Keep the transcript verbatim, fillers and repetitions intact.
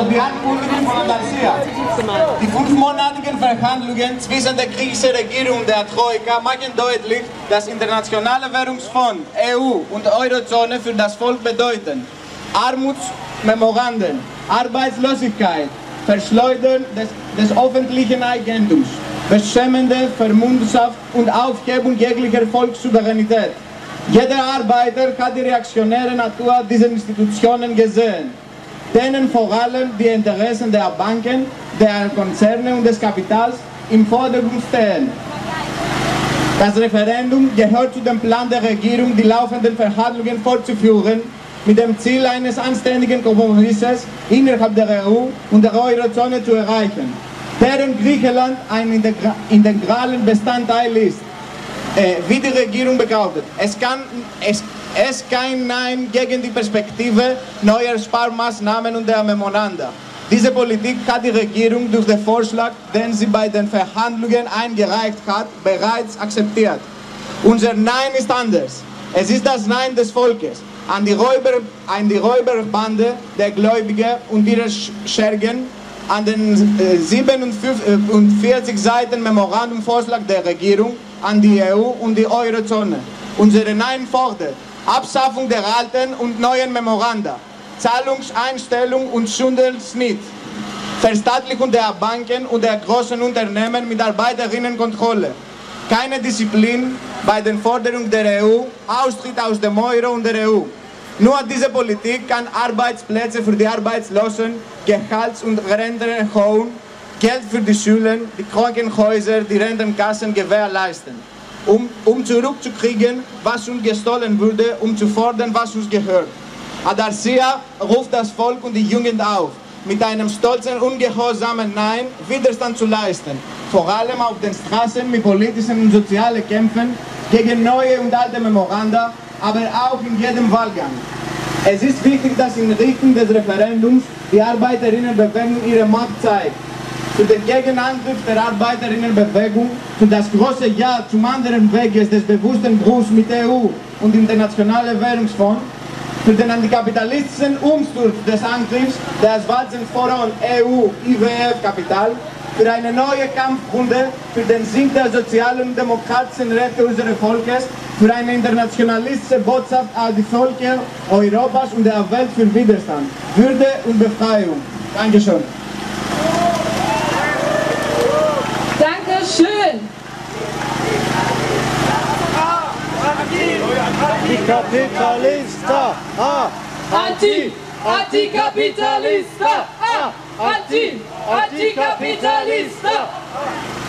die Ankündigung von Andalusia. Die fünfmonatigen Verhandlungen zwischen der griechischen Regierung und der Troika machen deutlich, dass internationale Währungsfonds, E U und Eurozone für das Volk bedeuten. Armutsmemoranden, Arbeitslosigkeit, Verschleudern des, des öffentlichen Eigentums, beschämende Vermundschaft und Aufhebung jeglicher Volkssouveränität. Jeder Arbeiter hat die reaktionäre Natur dieser Institutionen gesehen, denen vor allem die Interessen der Banken, der Konzerne und des Kapitals im Vordergrund stehen. Das Referendum gehört zu dem Plan der Regierung, die laufenden Verhandlungen fortzuführen, mit dem Ziel eines anständigen Kompromisses innerhalb der E U und der Eurozone zu erreichen, deren Griechenland ein integra integralen Bestandteil ist. Äh, wie die Regierung behauptet, es kann es, es kein Nein gegen die Perspektive neuer Sparmaßnahmen und der Memoranda. Diese Politik hat die Regierung durch den Vorschlag, den sie bei den Verhandlungen eingereicht hat, bereits akzeptiert. Unser Nein ist anders. Es ist das Nein des Volkes an die, Räuber, an die Räuberbande der Gläubigen und ihrer Schergen, an den äh, siebenundvierzig Seiten Memorandumvorschlag der Regierung, an die E U und die Eurozone. Unsere Nein fordert Abschaffung der alten und neuen Memoranda, Zahlungseinstellung und Schuldenschnitt, Verstaatlichung der Banken und der großen Unternehmen mit Arbeiterinnenkontrolle, keine Disziplin bei den Forderungen der E U, Austritt aus dem Euro und der E U. Nur diese Politik kann Arbeitsplätze für die Arbeitslosen, Gehalts- und Renten erhöhen, Geld für die Schulen, die Krankenhäuser, die Rentenkassen gewährleisten, um, um zurückzukriegen, was uns gestohlen wurde, um zu fordern, was uns gehört. Andalusia ruft das Volk und die Jugend auf, mit einem stolzen, ungehorsamen Nein Widerstand zu leisten, vor allem auf den Straßen mit politischen und sozialen Kämpfen gegen neue und alte Memoranda, aber auch in jedem Wahlgang. Es ist wichtig, dass in Richtung des Referendums die Arbeiterinnenbewegung ihre Macht zeigt. Für den Gegenangriff der Arbeiterinnenbewegung, für das große Ja zum anderen Weges des bewussten Bruchs mit E U und Internationalem Währungsfonds, für den antikapitalistischen Umsturz des Angriffs der schwarzen Forum E U I W F-Kapital, für eine neue Kampfrunde für den Sieg der sozialen und demokratischen Rechte unseres Volkes, für eine internationalistische Botschaft an die Völker Europas und der Welt für Widerstand, Würde und Befreiung. Dankeschön. Dankeschön. Antikapitalista! Ah! Anti! Antikapitalista! Ah! Anti! Antikapitalista!